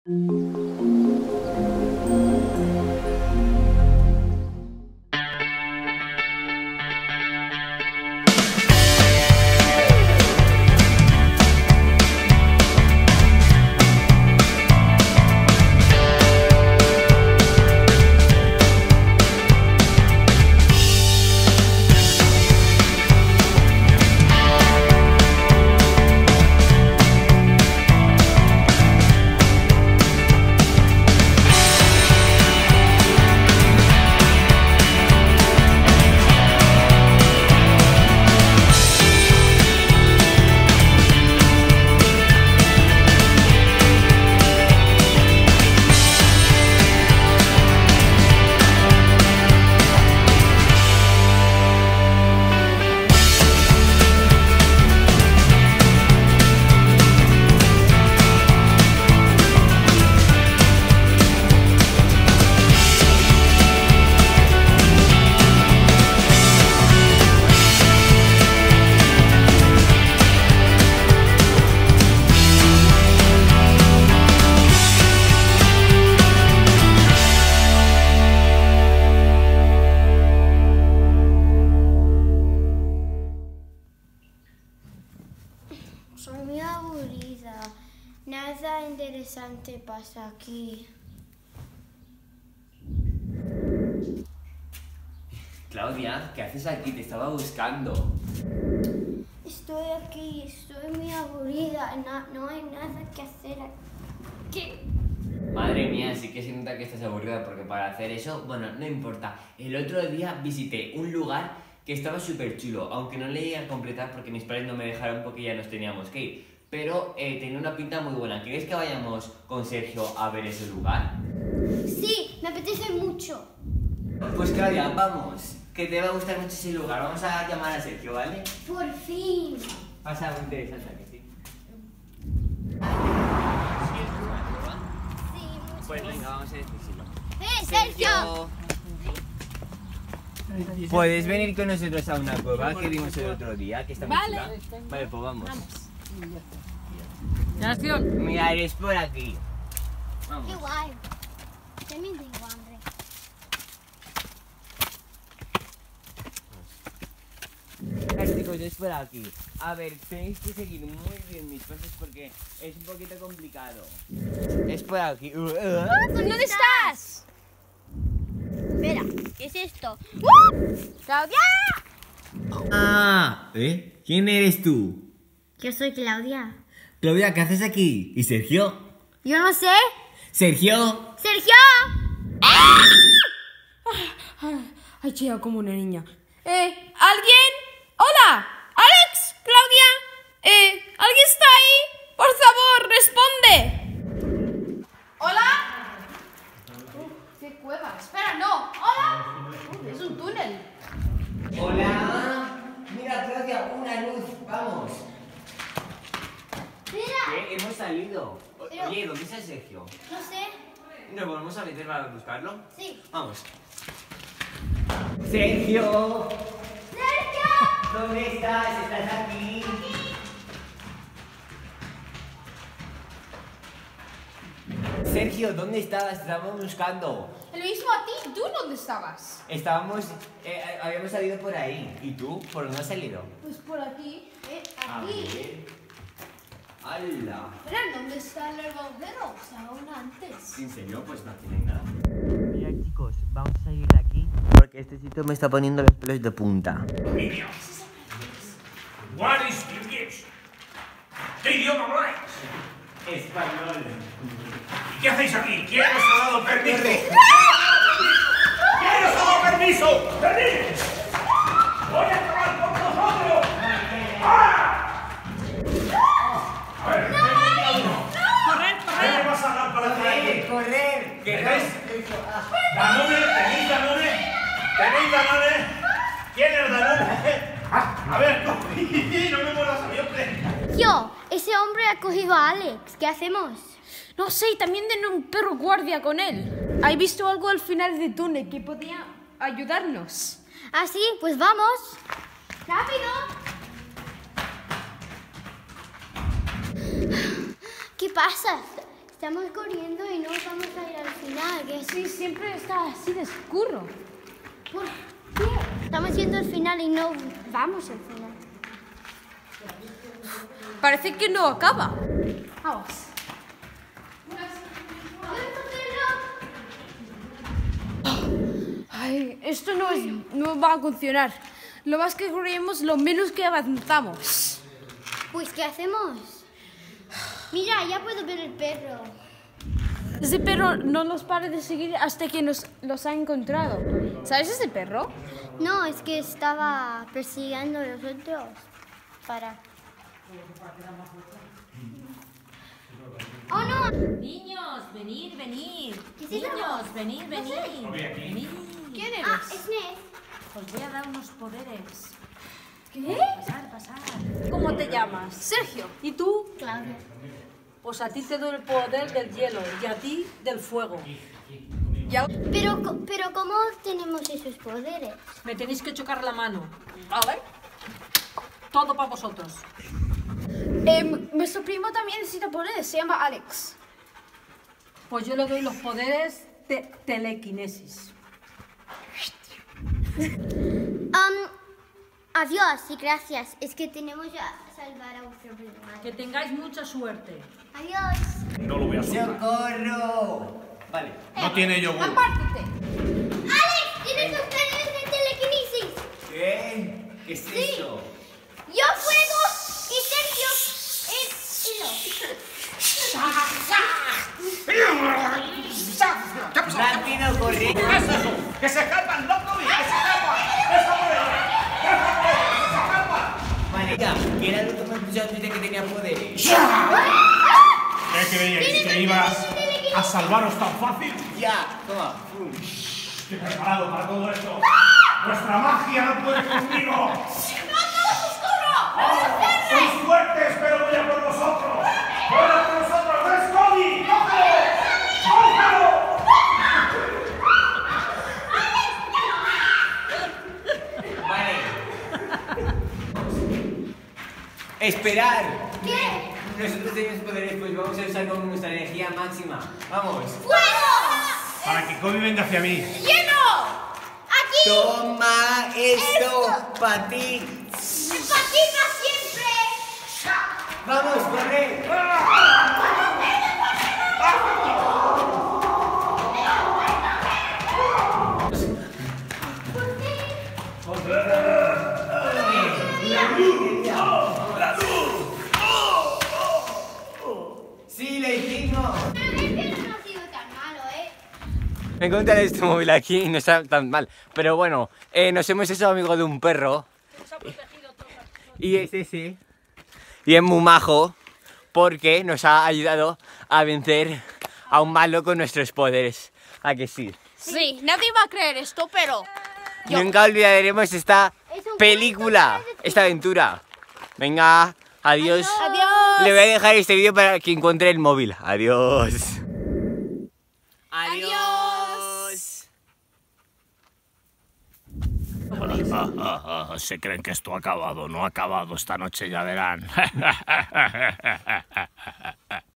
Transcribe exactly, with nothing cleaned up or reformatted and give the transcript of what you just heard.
Soy muy aburrida. Nada interesante pasa aquí. Claudia, ¿qué haces aquí? Te estaba buscando. Estoy aquí, estoy muy aburrida. No, no hay nada que hacer aquí. Madre mía, sí que se nota que estás aburrida porque para hacer eso, bueno, no importa. El otro día visité un lugar que estaba súper chulo, aunque no le llegué a completar porque mis padres no me dejaron porque ya nos teníamos que ir. Pero eh, tenía una pinta muy buena. ¿Quieres que vayamos con Sergio a ver ese lugar? Sí, me apetece mucho. Pues Claudia, vamos, que te va a gustar mucho ese lugar. Vamos a llamar a Sergio, ¿vale? Por fin. Pasa algo interesante aquí, sí. Sí, mucho. Pues venga, vamos a decírselo. ¡Eh, Sergio! ¿Puedes venir con nosotros a una cueva que vimos el otro día? Que está muy Vale. chula? Vale, pues vamos. Acción. Mira, eres por aquí. ¡Qué Vamos. guay! También tengo hambre. Vale, chicos, es por aquí. A ver, tenéis que seguir muy bien mis pasos porque es un poquito complicado. Es por aquí. ¿Dónde estás? Espera, ¿qué es esto? ¡Uh! ¡Claudia! Ah, ¿eh? ¿Quién eres tú? Yo soy Claudia. Claudia, ¿qué haces aquí? ¿Y Sergio? Yo no sé. ¡Sergio! ¡Sergio! Ay, chillado como una niña. Eh, ¿alguien? ¡Hola! ¿Alex? ¿Claudia? Eh, ¿alguien está ahí? Por favor, responde. ¿Hola? Uh, ¿Qué cueva? Espera, no. ¿Hola? Uh, es un túnel. ¡Hola! Mira, Claudia, una luz. Vamos. Mira. ¿Qué? Hemos salido. O- Pero- Oye, ¿dónde está Sergio? No sé. ¿Nos volvemos a meter para buscarlo? Sí. Vamos. Sergio, ¡Sergio! ¿dónde estás? ¿Estás aquí? Sergio, ¿dónde estabas? Te estábamos buscando. El mismo a ti. ¿Tú dónde estabas? Estábamos, eh, eh, habíamos salido por ahí. ¿Y tú? ¿Por dónde has salido? Pues por aquí. Eh, A aquí. ver. ¡Hala! Espera, ¿dónde está el agujero? Estaba aún antes. ¿En serio? Pues no tiene nada. Mira, chicos, vamos a salir de aquí porque este sitio me está poniendo los pelos de punta. Niños, what is English? ¿Qué idioma habláis? Español. ¿Y qué hacéis aquí? ¿Quién os ha dado permiso? ¿Quién os ha dado permiso? ¡Venid! ¡Voy a acabar con vosotros! ¡Ah! A ver, ven, ¡Correr, ¿qué me vas a dar para traer? ¡Correr! ¿Tenéis? ¿Danone? ¿Tenéis Danone? ¿Tenéis Danone? ¿Quién es Danone? Ah, a ver, no me mueras a mi hombre. Yo, ese hombre ha cogido a Alex. ¿Qué hacemos? No sé, y también tiene un perro guardia con él. ¿Has visto algo al final del túnel que podía ayudarnos? ¿Ah, sí? Pues vamos. ¡Rápido! ¿Qué pasa? estamos corriendo y no vamos a ir al final. Que Sí, siempre está así de oscuro. ¿Por qué? Estamos yendo al final y no vamos al final. Parece que no acaba. Vamos. Ay, esto no, es, no va a funcionar. Lo más que corremos, lo menos que avanzamos. Pues, ¿qué hacemos? Mira, ya puedo ver el perro. Ese perro no nos para de seguir hasta que nos los ha encontrado. ¿Sabes ese perro? No, es que estaba persiguiendo a los otros. Para. ¡Oh, no! Niños, venid, venid. ¿Qué es eso? Niños, venid, venid. Venid. ¿Quién Ah, eres? es Ned. Os voy a dar unos poderes. ¿Qué? Pasar, pasar. ¿Cómo te llamas? Sergio. ¿Y tú? Claudia. Pues a ti te doy el poder del hielo y a ti del fuego. Ya. Pero, co- pero ¿cómo tenemos esos poderes? Me tenéis que chocar la mano. ¿Vale? Todo para vosotros. Em, nuestro primo también necesita poderes, se llama Alex. Pues yo le doy los poderes de telequinesis. Um, adiós y gracias. Es que tenemos que salvar a vuestro primo. Que tengáis mucha suerte. Adiós. No lo voy a soltar. ¡Socorro! Vale. No tiene yogur. Apártate. ¡Alex! ¡Tienes los poderes de telequinesis! ¿Qué? ¿Qué es eso? ¡Yo fuego! ¡Y Sergio es hilo! ¡Rápido, corre! ¿Qué es eso? ¡Que se escapan, loco! ¡Que se escapan! ¡Esa por ahí! ¡Que se escapan! Vale, ya, que era lo que me escuchado antes de que tenía poderes. ¿Qué creíais? ¿Que ibas a salvaros tan fácil? Ya, toma. Pum. Estoy preparado para todo esto. ¡Vuestra magia no puede conmigo! ¡Oh! ¡Sois fuertes, pero voy a por vosotros! ¡Voy a por vosotros! ¡No es Cody! ¡Cógelo! ¡Cógelo! Vale. ¡Esperar! ¿Qué? Nosotros tenemos poderes, pues vamos a usar con nuestra energía máxima. ¡Vamos! ¡Fuego! Para que Cody venga hacia mí. ¡Lleno! ¡Aquí! ¡Toma esto Esto. para ti! ¡Patina siempre! ¡Vamos, corre! ¡Sí, lo hicimos! Pero el perro no ha sido tan malo, ¿eh? Me encontré este móvil aquí y no está tan mal. Pero bueno, eh, nos hemos hecho amigos de un perro. Y es ese. Y es muy majo porque nos ha ayudado a vencer a un malo con nuestros poderes. ¿A que sí? Sí, nadie va a creer esto, pero... Yo. Nunca olvidaremos esta Es un película, cuento de- esta aventura. Venga, adiós. Adiós. Le voy a dejar este vídeo para que encuentre el móvil. Adiós. Adiós. Se creen que esto ha acabado. No ha acabado. Esta noche ya verán.